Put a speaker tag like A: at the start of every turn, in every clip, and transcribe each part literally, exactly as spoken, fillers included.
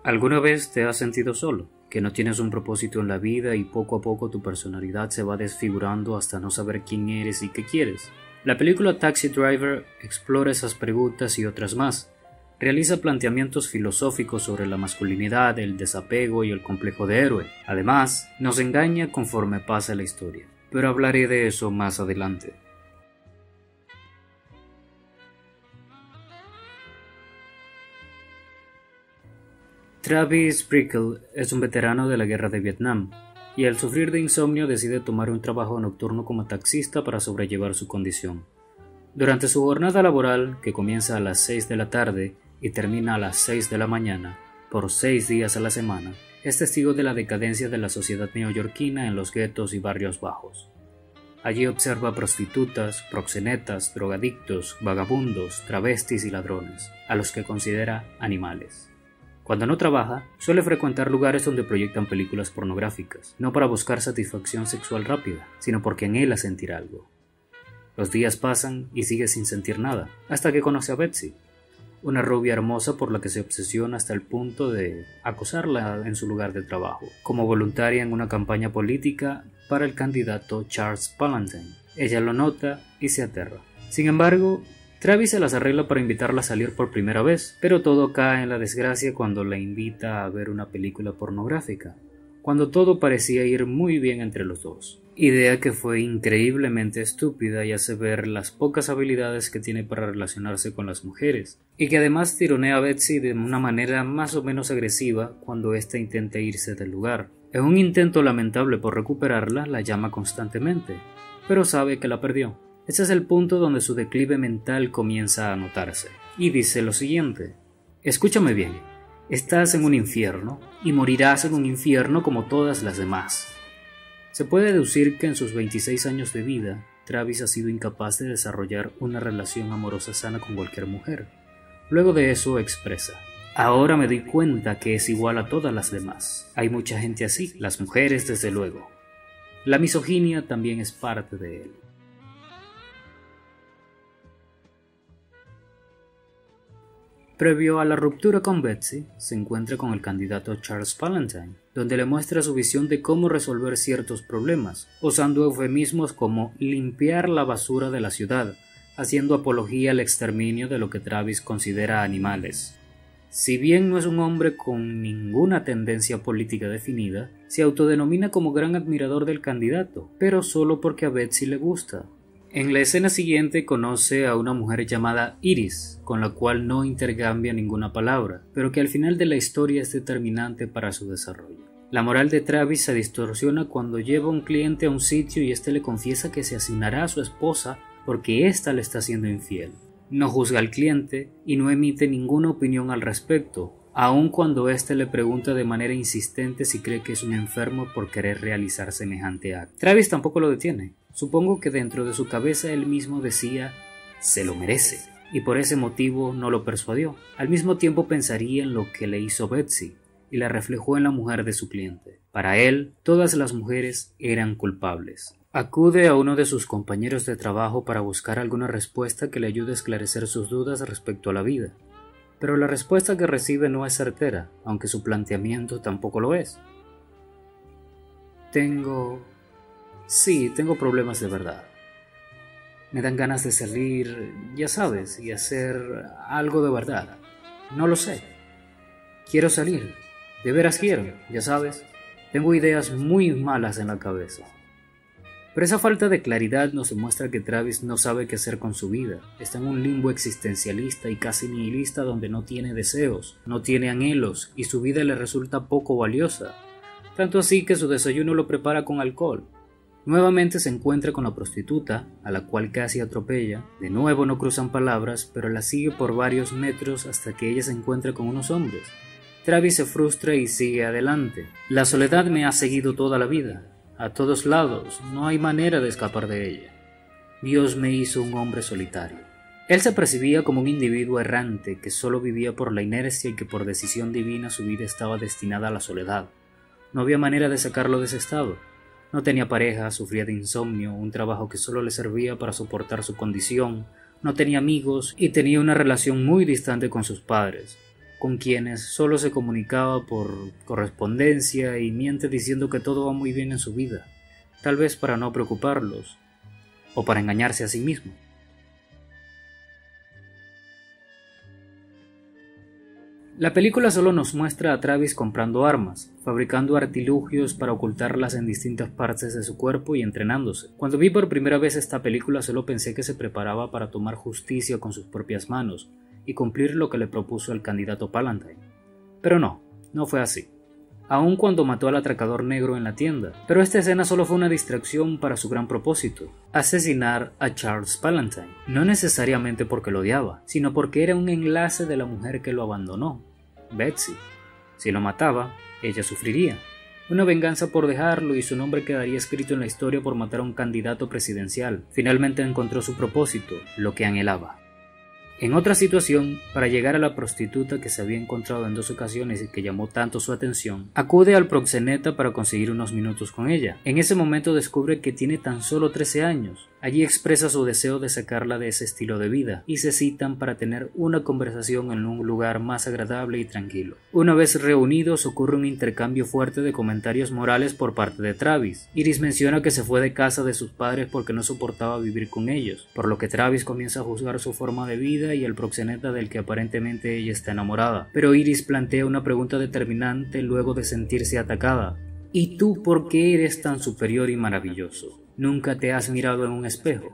A: ¿Alguna vez te has sentido solo? Que no tienes un propósito en la vida y poco a poco tu personalidad se va desfigurando hasta no saber quién eres y qué quieres. La película Taxi Driver explora esas preguntas y otras más. Realiza planteamientos filosóficos sobre la masculinidad, el desapego y el complejo de héroe. Además, nos engaña conforme pasa la historia. Pero hablaré de eso más adelante. Travis Bickle es un veterano de la guerra de Vietnam, y al sufrir de insomnio decide tomar un trabajo nocturno como taxista para sobrellevar su condición. Durante su jornada laboral, que comienza a las seis de la tarde y termina a las seis de la mañana, por seis días a la semana, es testigo de la decadencia de la sociedad neoyorquina en los guetos y barrios bajos. Allí observa prostitutas, proxenetas, drogadictos, vagabundos, travestis y ladrones, a los que considera animales. Cuando no trabaja, suele frecuentar lugares donde proyectan películas pornográficas, no para buscar satisfacción sexual rápida, sino porque anhela sentir algo. Los días pasan y sigue sin sentir nada, hasta que conoce a Betsy, una rubia hermosa por la que se obsesiona hasta el punto de acosarla en su lugar de trabajo, como voluntaria en una campaña política para el candidato Charles Palantine. Ella lo nota y se aterra. Sin embargo, Travis se las arregla para invitarla a salir por primera vez, pero todo cae en la desgracia cuando la invita a ver una película pornográfica, cuando todo parecía ir muy bien entre los dos. Idea que fue increíblemente estúpida y hace ver las pocas habilidades que tiene para relacionarse con las mujeres, y que además tironea a Betsy de una manera más o menos agresiva cuando ésta intenta irse del lugar. En un intento lamentable por recuperarla, la llama constantemente, pero sabe que la perdió. Ese es el punto donde su declive mental comienza a notarse, y dice lo siguiente: escúchame bien, estás en un infierno, y morirás en un infierno como todas las demás. Se puede deducir que en sus veintiséis años de vida, Travis ha sido incapaz de desarrollar una relación amorosa sana con cualquier mujer. Luego de eso expresa: ahora me doy cuenta que es igual a todas las demás. Hay mucha gente así, las mujeres desde luego. La misoginia también es parte de él. Previo a la ruptura con Betsy, se encuentra con el candidato Charles Palantine, donde le muestra su visión de cómo resolver ciertos problemas, usando eufemismos como limpiar la basura de la ciudad, haciendo apología al exterminio de lo que Travis considera animales. Si bien no es un hombre con ninguna tendencia política definida, se autodenomina como gran admirador del candidato, pero solo porque a Betsy le gusta. En la escena siguiente conoce a una mujer llamada Iris, con la cual no intercambia ninguna palabra, pero que al final de la historia es determinante para su desarrollo. La moral de Travis se distorsiona cuando lleva a un cliente a un sitio y éste le confiesa que se asignará a su esposa porque ésta le está siendo infiel. No juzga al cliente y no emite ninguna opinión al respecto, aun cuando éste le pregunta de manera insistente si cree que es un enfermo por querer realizar semejante acto. Travis tampoco lo detiene. Supongo que dentro de su cabeza él mismo decía, se lo merece, y por ese motivo no lo persuadió. Al mismo tiempo pensaría en lo que le hizo Betsy, y la reflejó en la mujer de su cliente. Para él, todas las mujeres eran culpables. Acude a uno de sus compañeros de trabajo para buscar alguna respuesta que le ayude a esclarecer sus dudas respecto a la vida. Pero la respuesta que recibe no es certera, aunque su planteamiento tampoco lo es. Tengo... Sí, tengo problemas de verdad. Me dan ganas de salir, ya sabes, y hacer algo de verdad. No lo sé. Quiero salir. De veras quiero, ya sabes. Tengo ideas muy malas en la cabeza. Pero esa falta de claridad nos demuestra que Travis no sabe qué hacer con su vida. Está en un limbo existencialista y casi nihilista donde no tiene deseos, no tiene anhelos y su vida le resulta poco valiosa. Tanto así que su desayuno lo prepara con alcohol. Nuevamente se encuentra con la prostituta, a la cual casi atropella. De nuevo no cruzan palabras, pero la sigue por varios metros hasta que ella se encuentra con unos hombres. Travis se frustra y sigue adelante. La soledad me ha seguido toda la vida. A todos lados, no hay manera de escapar de ella. Dios me hizo un hombre solitario. Él se percibía como un individuo errante que solo vivía por la inercia y que por decisión divina su vida estaba destinada a la soledad. No había manera de sacarlo de ese estado. No tenía pareja, sufría de insomnio, un trabajo que solo le servía para soportar su condición, no tenía amigos y tenía una relación muy distante con sus padres. con quienes solo se comunicaba por correspondencia y miente diciendo que todo va muy bien en su vida, tal vez para no preocuparlos o para engañarse a sí mismo. La película solo nos muestra a Travis comprando armas, fabricando artilugios para ocultarlas en distintas partes de su cuerpo y entrenándose. Cuando vi por primera vez esta película solo pensé que se preparaba para tomar justicia con sus propias manos y cumplir lo que le propuso el candidato Palantine. Pero no, no fue así. Aun cuando mató al atracador negro en la tienda. Pero esta escena solo fue una distracción para su gran propósito: asesinar a Charles Palantine. No necesariamente porque lo odiaba, sino porque era un enlace de la mujer que lo abandonó, Betsy. Si lo mataba, ella sufriría una venganza por dejarlo y su nombre quedaría escrito en la historia por matar a un candidato presidencial. Finalmente encontró su propósito, lo que anhelaba. En otra situación, para llegar a la prostituta que se había encontrado en dos ocasiones y que llamó tanto su atención, acude al proxeneta para conseguir unos minutos con ella. En ese momento descubre que tiene tan solo trece años. Allí expresa su deseo de sacarla de ese estilo de vida y se citan para tener una conversación en un lugar más agradable y tranquilo. Una vez reunidos ocurre un intercambio fuerte de comentarios morales por parte de Travis. Iris menciona que se fue de casa de sus padres porque no soportaba vivir con ellos, por lo que Travis comienza a juzgar su forma de vida y el proxeneta del que aparentemente ella está enamorada. Pero Iris plantea una pregunta determinante luego de sentirse atacada: ¿y tú por qué eres tan superior y maravilloso? ¿Nunca te has mirado en un espejo?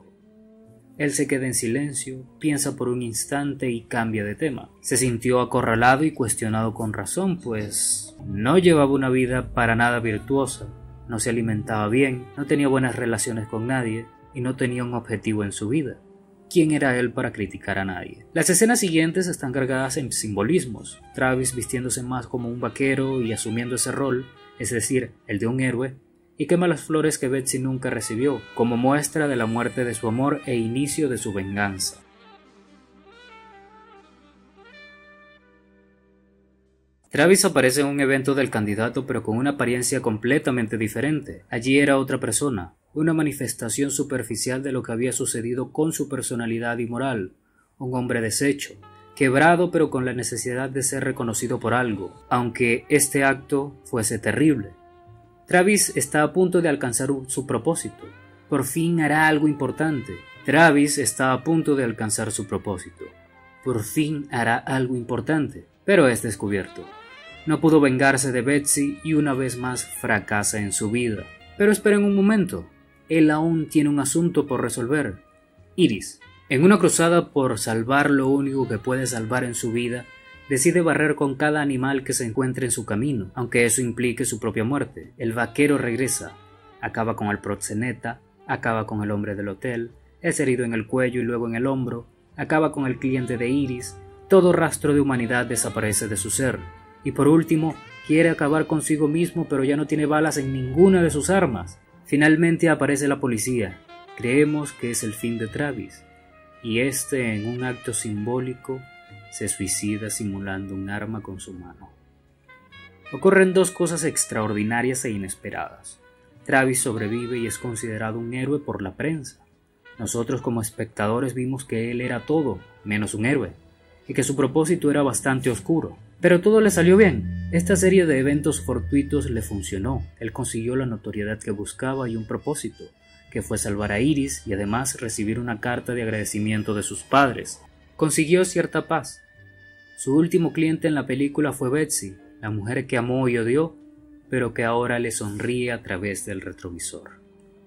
A: Él se queda en silencio, piensa por un instante y cambia de tema. Se sintió acorralado y cuestionado con razón, pues no llevaba una vida para nada virtuosa, no se alimentaba bien, no tenía buenas relaciones con nadie y no tenía un objetivo en su vida. ¿Quién era él para criticar a nadie? Las escenas siguientes están cargadas en simbolismos. Travis vistiéndose más como un vaquero y asumiendo ese rol, es decir, el de un héroe, y quema las flores que Betsy nunca recibió, como muestra de la muerte de su amor e inicio de su venganza. Travis aparece en un evento del candidato pero con una apariencia completamente diferente. Allí era otra persona, una manifestación superficial de lo que había sucedido con su personalidad y moral, un hombre deshecho, quebrado pero con la necesidad de ser reconocido por algo, aunque este acto fuese terrible. Travis está a punto de alcanzar su propósito. Por fin hará algo importante. Travis está a punto de alcanzar su propósito. Por fin hará algo importante, pero es descubierto. No pudo vengarse de Betsy y una vez más fracasa en su vida. Pero esperen un momento, él aún tiene un asunto por resolver. Iris, en una cruzada por salvar lo único que puede salvar en su vida, decide barrer con cada animal que se encuentre en su camino, aunque eso implique su propia muerte. El vaquero regresa, acaba con el proxeneta, acaba con el hombre del hotel, es herido en el cuello y luego en el hombro, acaba con el cliente de Iris, todo rastro de humanidad desaparece de su ser, y por último, quiere acabar consigo mismo pero ya no tiene balas en ninguna de sus armas. Finalmente aparece la policía, creemos que es el fin de Travis, y este en un acto simbólico se suicida simulando un arma con su mano. Ocurren dos cosas extraordinarias e inesperadas. Travis sobrevive y es considerado un héroe por la prensa. Nosotros como espectadores vimos que él era todo, menos un héroe, y que su propósito era bastante oscuro. Pero todo le salió bien. Esta serie de eventos fortuitos le funcionó. Él consiguió la notoriedad que buscaba y un propósito, que fue salvar a Iris y además recibir una carta de agradecimiento de sus padres. Consiguió cierta paz. Su último cliente en la película fue Betsy, la mujer que amó y odió, pero que ahora le sonríe a través del retrovisor.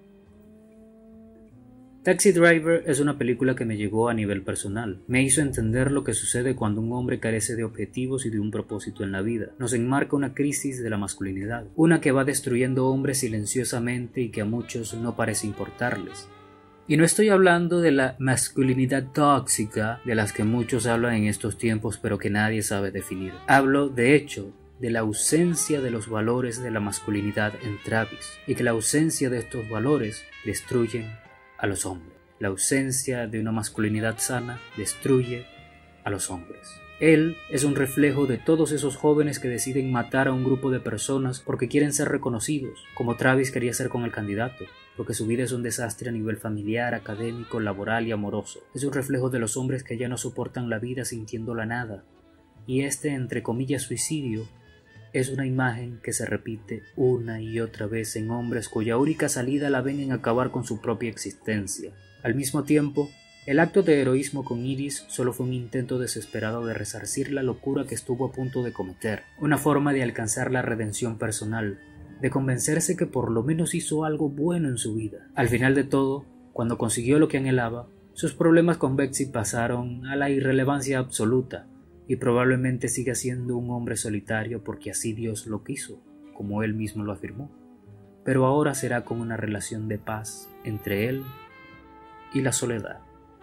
A: Taxi Driver es una película que me llegó a nivel personal. Me hizo entender lo que sucede cuando un hombre carece de objetivos y de un propósito en la vida. Nos enmarca una crisis de la masculinidad, una que va destruyendo hombres silenciosamente y que a muchos no parece importarles. Y no estoy hablando de la masculinidad tóxica de las que muchos hablan en estos tiempos pero que nadie sabe definir. Hablo, de hecho, de la ausencia de los valores de la masculinidad en Travis y que la ausencia de estos valores destruyen a los hombres. La ausencia de una masculinidad sana destruye a los hombres. Él es un reflejo de todos esos jóvenes que deciden matar a un grupo de personas porque quieren ser reconocidos, como Travis quería ser con el candidato, porque su vida es un desastre a nivel familiar, académico, laboral y amoroso. Es un reflejo de los hombres que ya no soportan la vida sintiéndola nada, y este entre comillas suicidio es una imagen que se repite una y otra vez en hombres cuya única salida la ven en acabar con su propia existencia. Al mismo tiempo, el acto de heroísmo con Iris solo fue un intento desesperado de resarcir la locura que estuvo a punto de cometer, una forma de alcanzar la redención personal, de convencerse que por lo menos hizo algo bueno en su vida. Al final de todo, cuando consiguió lo que anhelaba, sus problemas con Betsy pasaron a la irrelevancia absoluta, y probablemente siga siendo un hombre solitario porque así Dios lo quiso, como él mismo lo afirmó. Pero ahora será con una relación de paz entre él y la soledad.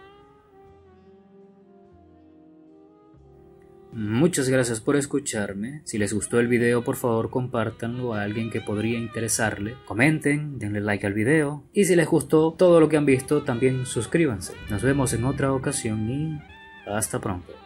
A: Muchas gracias por escucharme. Si les gustó el video, por favor compártanlo a alguien que podría interesarle. Comenten, denle like al video. Y si les gustó todo lo que han visto, también suscríbanse. Nos vemos en otra ocasión y hasta pronto.